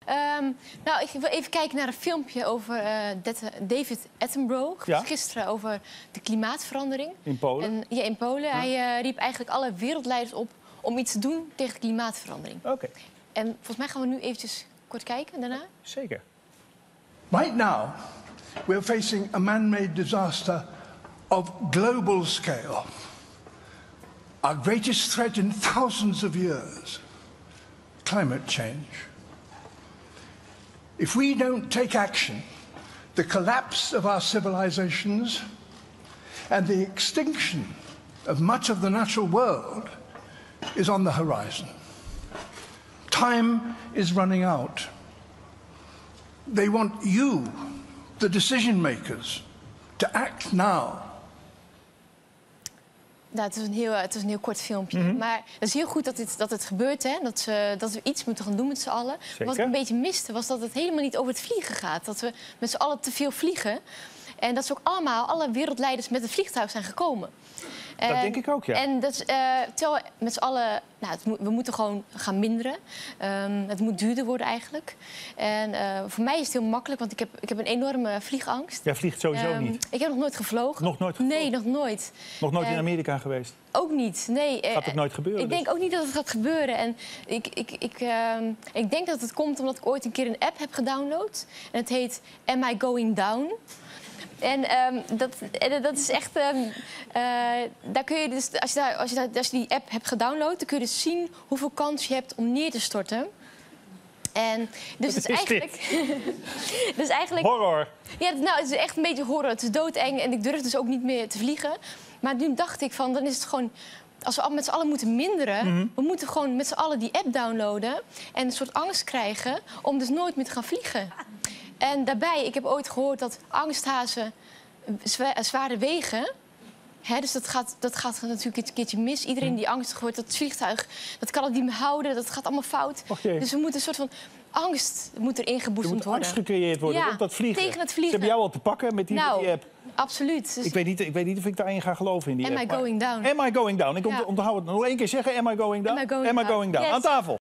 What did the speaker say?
Nou, ik wil even kijken naar een filmpje over David Attenborough. Ja? Gisteren over de klimaatverandering. In Polen? En, ja, in Polen. Ja. Hij riep eigenlijk alle wereldleiders op om iets te doen tegen de klimaatverandering. Oké. En volgens mij gaan we nu eventjes kort kijken daarna. Zeker. Right now, we're facing a man-made disaster of global scale. Our greatest threat in thousands of years, climate change. If we don't take action, the collapse of our civilizations and the extinction of much of the natural world is on the horizon. Time is running out. They want you, the decision makers, to act now. Nou, het is een heel kort filmpje. Maar het is heel goed dat het gebeurt, hè? Dat we iets moeten gaan doen met z'n allen. Zeker. Wat ik een beetje miste, was dat het helemaal niet over het vliegen gaat. Dat we met z'n allen te veel vliegen. En dat ze ook allemaal, alle wereldleiders met het vliegtuig zijn gekomen. Dat denk ik ook, ja. En dat, terwijl met z'n allen, nou, we moeten gewoon gaan minderen. Het moet duurder worden eigenlijk. En voor mij is het heel makkelijk, want ik heb een enorme vliegangst. Jij vliegt sowieso niet. Ik heb nog nooit gevlogen. Nog nooit gevlogen? Nee, nog nooit. Nog nooit in Amerika geweest? Ook niet, nee. Gaat ook nooit gebeuren? Ik denk ook niet dat het gaat gebeuren. En ik denk dat het komt omdat ik ooit een keer een app heb gedownload. En het heet Am I Going Down? En dat is echt... daar kun je dus, als je die app hebt gedownload, dan kun je dus zien hoeveel kans je hebt om neer te storten. En dus het is eigenlijk... dus eigenlijk... Horror! Ja, nou, het is echt een beetje horror. Het is doodeng en ik durf dus ook niet meer te vliegen. Maar nu dacht ik van, dan is het gewoon... Als we met z'n allen moeten minderen, we moeten gewoon met z'n allen die app downloaden en een soort angst krijgen om dus nooit meer te gaan vliegen. En daarbij, ik heb ooit gehoord dat angsthazen zwaarder wegen. Hè, dus dat gaat natuurlijk een keertje mis. Iedereen die angstig wordt, dat vliegtuig, dat kan het niet meer houden. Dat gaat allemaal fout. Dus we moeten een soort van angst moet er ingeboezemd Er moet worden. angst gecreëerd worden Ja, op dat vliegen. tegen het Ze vliegen. hebben jou al te pakken met die app. Absoluut. Dus Ik weet niet of ik daarin ga geloven in die Am app. I going down? Am I going down? Ik onthoud het nog één keer zeggen. Am I going down? Am I going down? Aan Yes. tafel.